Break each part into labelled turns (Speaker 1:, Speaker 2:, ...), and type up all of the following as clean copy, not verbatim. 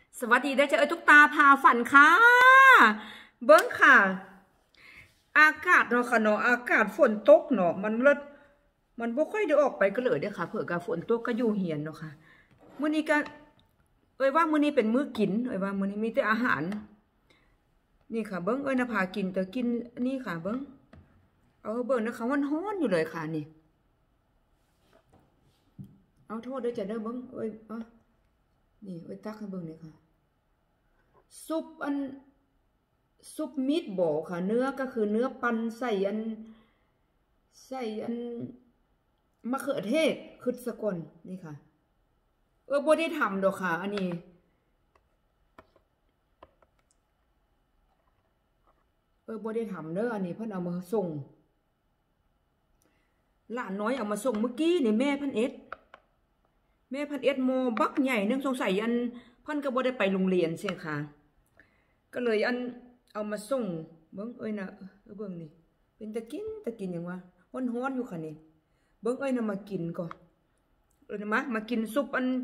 Speaker 1: สวัสดีได้เจอทุกตาพาฝันค่ะเบิ้งค่ะอากาศเนาะค่ะเนาะอากาศฝนตกเนาะมันเลิศมันบ่ค่อยได้ออกไปก็เลยเด้อค่ะเผื่อกาฝนตกก็อยู่เฮียนเนาะค่ะมื้อนี้ก็ว่ามื้อนี้เป็นมื้อกินว่ามื้อนี้มีแต่อาหารนี่ค่ะเบิ้งน่ะพากินแต่กินนี่ค่ะเบิ้งเบิ้งนะคะมันร้อนอยู่เลยค่ะนี่เอาโทษด้วยจ้ะเด้อเบิ้งนี่ตักให้เบิ้งเลยค่ะซุปมีดบอลค่ะเนื้อก็คือเนื้อปันใส่มะเขือเทศคือสกลนี่ค่ะบ่ได้ทำดอกค่ะอันนี้บ่ได้ทำเด้ออันนี้เพิ่นเอามาส่งหลานน้อยเอามาส่งเมื่อกี้นี่แม่เพิ่นเอ็ดโมบักใหญ่นึงสงสัยเพิ่นก็บ่ได้ไปโรงเรียนเสียค่ะก็เลยเอามาส่งเบิ่งน่ะเบิ่งนี่เป็นตะกินหยังวะร้อนๆอยู่ค่ะนี่เบิ่งน่ะมากินก่อนมากินซุป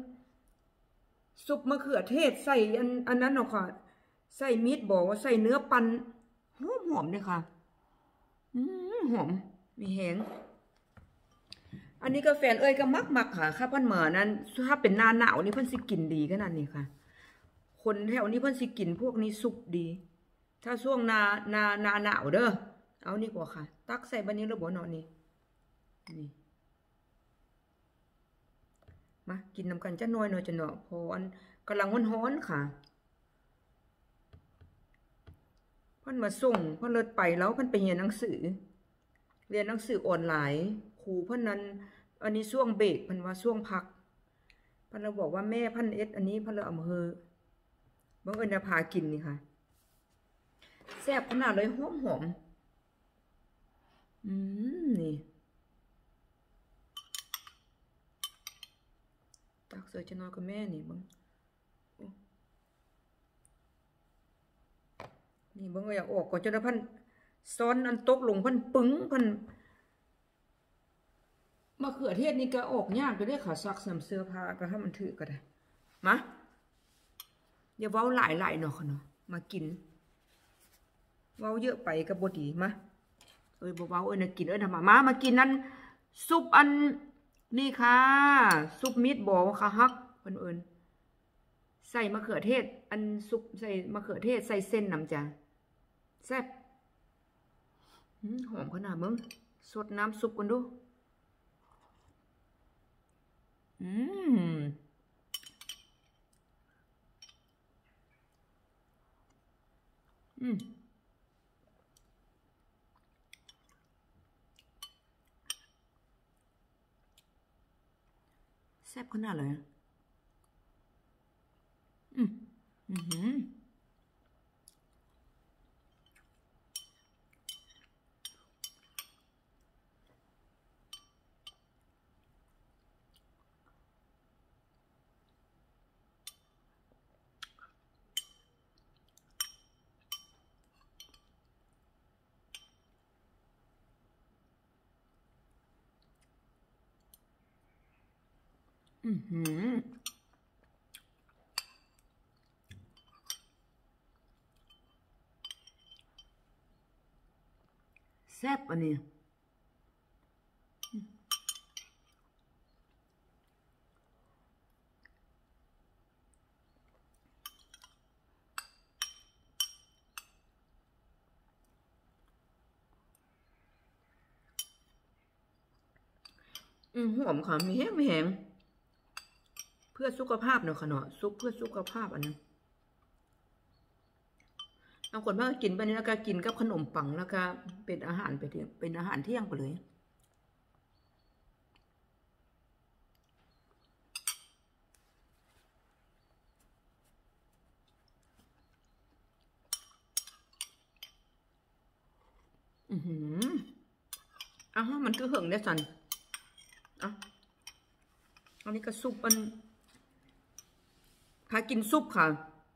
Speaker 1: มะเขือเทศใส่อันนั้นเนาะค่ะใส่มีดบอกว่าใส่เนื้อปันหอมเลยค่ะหอมมีแหงอันนี้ก็แฟนก็มักค่ะค่ะเพิ่นเหมือนนั้นถ้าเป็นหน้าหนาวนี่เพิ่นสิกินดีขนาดนี้ค่ะคนแถวนี้เพิ่นสิกินพวกนี้สุกดีถ้าช่วงหน้าหนาวเด้อเอานี่กว่าค่ะตักใส่บัดนี้แล้วบ่เนาะนี่มากินนำกันจะน้อยจะเนาะพอกำลังร้อนค่ะเพิ่นมาส่งเพิ่นเลิศไปแล้วเพิ่นไปเรียนหนังสือออนไลน์ครูเพิ่นนั้นอันนี้ช่วงเบรกเพิ่นว่าช่วงพักเพิ่นเราบอกว่าแม่เพิ่นเอ็ดอันนี้เพิ่นเลยเอามาเฮอบังเอิญจะพากินนี่ค่ะแซ่บขนาดเลยหอมนี่ตักเสิร์ฟจะนอนกับแม่นี่บังนี่บังอยากออกก่อนจนพันซ้อนอันตกลงพันปึ้งพันมะเขือเทศนี่ก็ออกยากไปได้ค่ะซักสำเสื้อผ้าก็ให้มันถือก็ได้มาอย่าเว้าหลายเนาะค่ะเนาะมากินเว้าเยอะไปก็บ่ดีมาบ่เว้าน่ะกินน่ะมากินนั่นซุปนี่ค่ะซุปมีดบอลค่ะฮักเพิ่นใส่มะเขือเทศซุปใส่มะเขือเทศใส่เส้นน้ำจ้ะแซ่บหอมขนาดมึงสดน้ำซุปกันดูแซ่บขนาดเลยแซ่บอันนี้หอมค่ะมีแห้งเพื่อสุขภาพเนาะค่ะเนาะซุปเพื่อสุขภาพอันนั้นบางคนว่ากินไปนี้แล้วก็กินกับขนมปังแล้วก็เป็นอาหารเป็นอาหารเที่ยงไปเลยมันคือเหิงได้สันอันนี้ก็ซุปพากินซุปค่ะ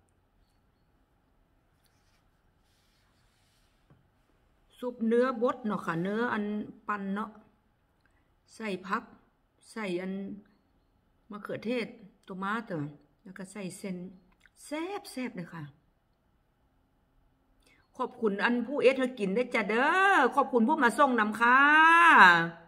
Speaker 1: ซุปเนื้อบดเนาะค่ะเนื้อปันเนาะใส่ผักใส่มะเขือเทศตัวม้าเต๋อแล้วก็ใส่เส้นแซ่บแซ่บเลยค่ะขอบคุณอันผู้เอสเธอกินได้จ้ะเด้อขอบคุณผู้มาส่งนำค่ะ